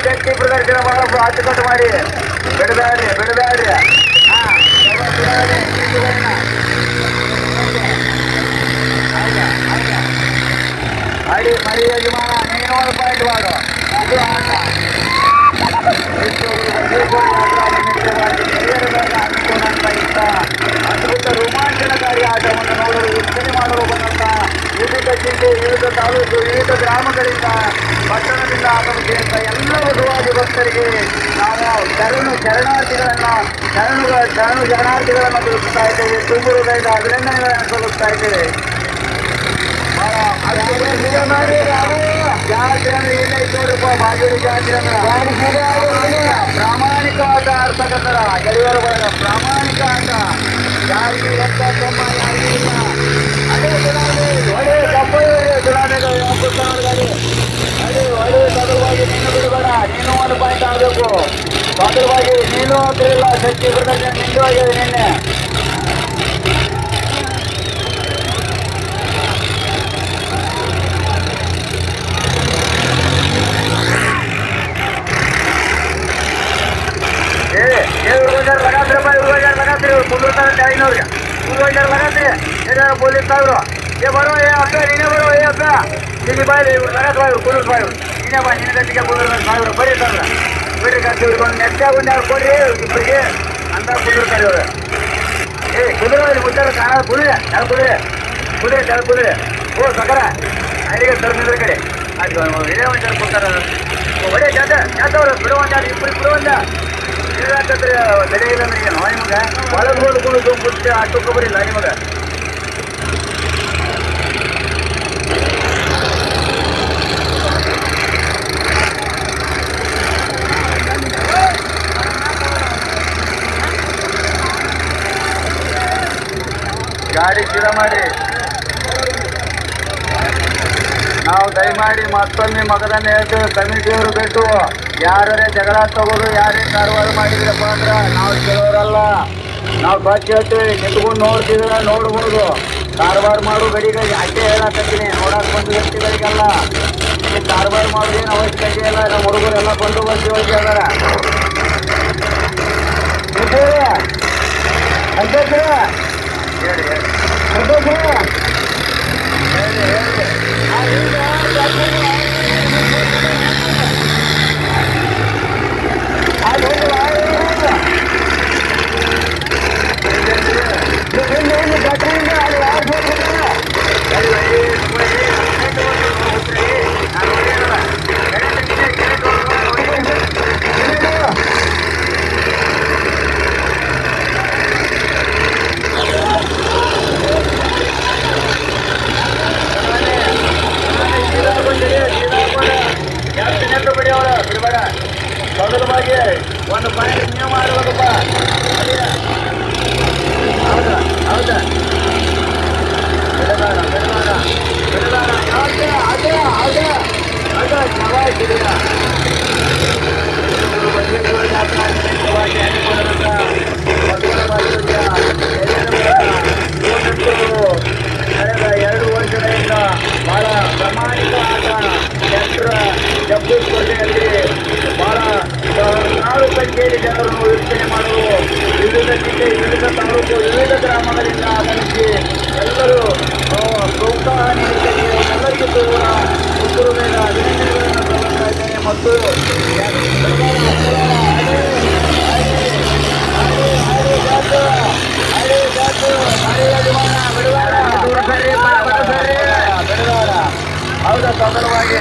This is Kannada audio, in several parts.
ಶಕ್ತಿ ಪ್ರದರ್ಶನ ಮಾಡಬೇಕು. ಅಚ್ಚುಕಟ್ಟು ಮಾಡಿ ಬಿಡಬೇಡ್ರಿ ಬಿಡಬೇಡ್ರಿ. ಅಡಿ ಮರಿ ಯಜಮಾನ ನೀನು ಒಂದು ಪಾಯಿಂಟ್ ಮಾಡು. ಇದು ಆಟ ಅದ್ಭುತ ರೋಮಾಂಚನಕಾರಿ ಆಟವನ್ನು ನೋಡಲು ವೀಕ್ಷಣೆ ಮಾಡಲು ಬಂದಂತ ವಿವಿಧ ಜಿಲ್ಲೆ, ವಿವಿಧ ತಾಲೂಕು, ವಿವಿಧ ಗ್ರಾಮಗಳಿಂದ, ಪಟ್ಟಣದಿಂದ ಆಗಮಿಸಿದಂತ ಎಲ್ಲ ವಧುವಾಗಿ ಭಕ್ತರಿಗೆ ನಾವು ಶರಣಾರ್ಥಿಗಳನ್ನು ತಿಳಿಸ್ತಾ ಇದ್ದೇವೆ. ತುಂಬು ಹೃದಯದ ಅಭಿನಂದನೆಗಳನ್ನು ಸಲ್ಲಿಸ್ತಾ ಇದ್ದೇವೆ. ಜಾತ್ರೆ ಅಂದ್ರೆ ಏನೈತೆ ನೋಡ್ರಪ್ಪ, ಬಾಜೂರಿ ಜಾತ್ರೆ ಅಂದ್ರೆ ಪ್ರಾಮಾಣಿಕ ಆಟ ಆಡ್ತಕ್ಕಂಥರ ಗೆಳೆಯರ ಬಳಗ ಪ್ರಾಮಾಣಿಕ ಆಟ. ಯಾರಿಗೆ ರೊಕ್ಕ ತಮ್ಮ ಯಾರಿಗಿಲ್ಲ. ಒಳ್ಳೆ ಚುನಾವಣೆಗಳು ಒಳ್ಳೆ ಸದೃವಾಗಿ ನೀನು ಬಿಡಬೇಡ. ನೀನು ಒಂದು ಪಾಯಿಂಟ್ ಆಗಬೇಕು. ಸದೃವಾಗಿ ನೀನು ಆಗ್ತಿರಲಿಲ್ಲ. ಶಕ್ತಿ ಪ್ರದರ್ಶನ ನಿಂದು ಆಗಿದೆ ನಿನ್ನೆ. ಪೊಲೀಸ್ ಸಾಹೇಬ್ರು ಬರೋ ಅಪ್ಪ ನೀನೇ ಬರೋ ಅಪ್ಪ ನೀನು ಬಾಯಿ ಕುಲೂರ್ ಬಾಯಿ ನೀನೇ ಬಾ ನಿನ್ನ ಗಟ್ಟಿಗೆ ಸಾಹೇಬ್ರು ಬರೀ ಸಾಹೇಬ್ರ ಬಿಡ್ರಿ ಕಟ್ಟಿ ಹಿಡ್ಕೊಂಡು ನೆಟ್ಟಾಗೊಂಡು ಯಾರು ಕೊಡ್ರಿ ಇಬ್ಬರಿಗೆ ಅಂತ ಕುದುರ್ತಾರೆ ಇವರು. ಕುದುರೆ ಮುಚ್ಚಾರ ಕಾಣ ಕುದುರೆ ಯಾರು ಕುದುರೆ ಓ ಸಕರ ಅಲ್ಲಿಗೆ ತರ್ಮಿದ್ರ ಕಡೆ ಅದು ಇದೇ ಒಂದು ಕೊಡ್ತಾರ. ಒಳ್ಳೆ ಜಾತವ್ರು ಬಿಡುವಂತ ಇಬ್ಬರು ಬಿಡುವಂತ ತಡೆ ಇಲ್ಲ ನನಗೆ ನಿಮಗೆ ಒಳಗೆ ಹೋದ್ಕೊಂಡು ಮುಚ್ಚೆ ಆಟೋಕ್ಕೆ ಬರಿಲ್ಲ ನಿಮಗೆ. ಗಾಡಿ ಸ್ಥಿರ ಮಾಡಿ. ನಾವು ದಯಮಾಡಿ ಮತ್ತೊಮ್ಮೆ ಮಗದನ್ನ ಹೇಳ್ತೇವೆ, ಕಮಿಟಿಯವರು ಬಿಟ್ಟು ಯಾರೇ ಜಗಳ ತಗೋದು ಯಾರೇ ಕಾರವಾರ ಮಾಡಿದ್ರಪ್ಪ ಅಂದ್ರ ನಾವು ಕೆಲವರಲ್ಲ. ನಾವು ಸ್ವಚ್ಛ ಹೇಳ್ತೀವಿ. ನಿಂತ್ಕೊಂಡು ನೋಡ್ತಿದ್ರೆ ನೋಡ್ಬೋದು. ಕಾರವಾರ ಮಾಡೋ ಗಡಿಗಳಿಗೆ ಅಡ್ಡೆ ಹೇಳಕತ್ತೀನಿ. ನೋಡಕ್ ಬಂದು ವ್ಯಕ್ತಿಗಳಿಗೆಲ್ಲ ಕಾರವಾರ ಮಾಡೋದೇನು ಅವಶ್ಯಕತೆ ಇಲ್ಲ. ನಮ್ಮ ಹುಡುಗರೆಲ್ಲ ಬಂದು ಹೋಗಿ ಅದಾರ. ಸದೃವಾಗಿ ಒಂದು ಪಾಯಿಂಟ್ ನೀವು ಮಾಡಬೇಕಪ್ಪ. ಹೌದಾ ಹೌದಾ ಬಿಡಬೇಡ ಬಿಡಬೇಡ ಬಿಡಬೇಡ. ಜವಾಯಿಸಿದೀರ ಕಳೆದ 2 ವರ್ಷಗಳಿಂದ ಬಹಳ ಪ್ರಾಮಾಣಿಕ ಆಟ ಜಬ್ಬು ಸ್ಪರ್ಧೆಯಲ್ಲಿ ಬಹಳ 4 ಸಂಖ್ಯೆಯಲ್ಲಿ ಜನರನ್ನು ವೀಕ್ಷಣೆ ಮಾಡಲು ವಿವಿಧ ಜಿಲ್ಲೆ, ವಿವಿಧ ತಾಲೂಕು, ವಿವಿಧ ಗ್ರಾಮಗಳಿಂದ ಆಗಮಿಸಿ ಎಲ್ಲರೂ ಪ್ರೋತ್ಸಾಹ ನೀಡುತ್ತಾರೆ. ಎಲ್ಲರಿಗೂ ಕೂಡ ಉತ್ತರ ಮೇಲೆ ಅಭಿನಂದನೆಗಳನ್ನು ಸಲ್ಲಿಸ್ತಾ ಇದ್ದೇನೆ. ಮತ್ತು ಹೌದಾ ಸದಲವಾಗಿ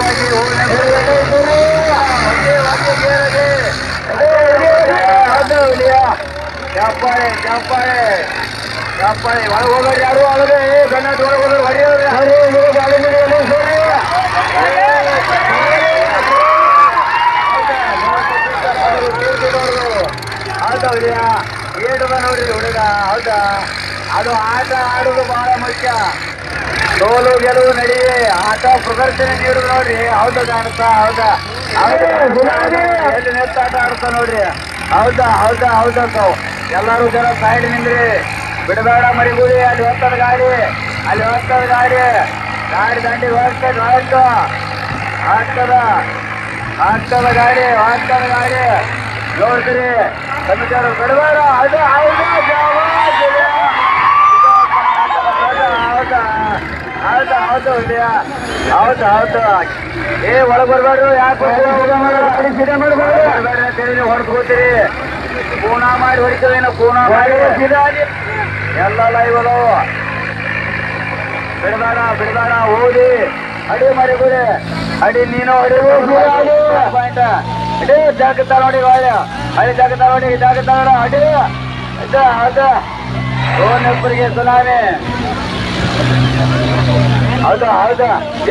ಚಪ್ಪಾಳೆ ಚಪ್ಪಾಳೆ ಚಪ್ಪಾಳೆ ಒಳಗೆ ಹೋಗೋರು ಯಾರು ಆಗದೆ ಗಣ್ಣ ಒಳಗೆ ಹೋಗೋರು ಹೊಡೆಯೋರು ಹೌದಾ ಏಟದ ನೋಡ್ರಿ ಹುಡುಗ. ಹೌದಾ ಅದು ಆಟ ಆಡೋದು ಬಹಳ ಮುಖ್ಯ. ಸೋಲು ಗೆಲುವು ನಡಿಯೇ ಆಟ ಪ್ರದರ್ಶನ ನೀಡುದು ನೋಡ್ರಿ. ಹೌದಾ ಕಾಣುತ್ತಾ? ಹೌದಾ ಎಲ್ಲಿ ನೆತ್ತಾಟ ಆಡ್ತಾ ನೋಡ್ರಿ. ಹೌದಾ ಹೌದಾ ಹೌದಾ ತಾವು ಎಲ್ಲರೂ ಜನ ಸೈಡ್ ನಿಂದ್ರಿ. ಬಿಡಬೇಡ ಮರಿಗುಡಿ. ಅಲ್ಲಿ ಹೋಗ್ತದ ಗಾಡಿ, ಅಲ್ಲಿ ಹೋಗ್ತದ ಗಾಡಿ ಗಾಡಿ ದಂಡಿಗೆ ಹೋಗ್ತದ ಆಗ್ತದ. ಆಗ್ತದ ಗಾಡಿ ನೋಡ್ತೀರಿ ಕಮಿಟಿಯವರು ಬಿಡಬೇಡ ಅದು ಹೌದು ಏ ಒಳಗ್ ಬರ್ಬೇಡ್ರು ಯಾಕೆ ಹೊಡೆದ್ಕೋತೀರಿ ಕೂಣ ಮಾಡಿ ಹೊಡಿತದೇನೋ ಕೂಣ ಮಾಡಿ ಎಲ್ಲ ಲೈವ್ ಅದಾವ ಬಿಡಬೇಡ ಓದಿ ಅಡಿ ಮರಿಗುಡಿ ಅಡಿ ನೀನು ಪಾಯಿಂಟ್ ಅಡಿ ಜಾಗತ್ತ ನೋಡಿ ಅಡಿ ಜಾಗತ್ತ ನೋಡಿ ಅಡಿ ಹೌದಾ ಸೋನಪ್ಪರಿಗೆ ಸುನಾಮಿ ಹೌದಾ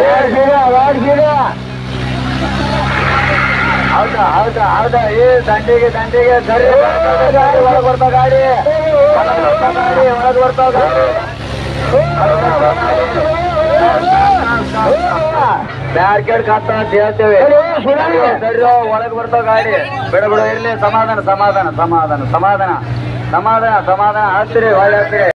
ಈ ದಂಡಿಗೆ ಸರಿ ಒಳಗೆ ಬರ್ತಾವ ಗಾಡಿ ಒಳಗೆ ಬರ್ತಾವ ಬ್ಯಾರ್ಕೇಡ್ ಕಾತ ಅಂತ ಹೇಳ್ತೇವೆ ಸರಿ ಒಳಗೆ ಬರ್ತಾವ ಗಾಡಿ ಬಿಡ ಇರ್ಲಿ ಸಮಾಧಾನ ಹತ್ತಿರಿ ಒಳ್ಳೆ ಹತ್ತಿರಿ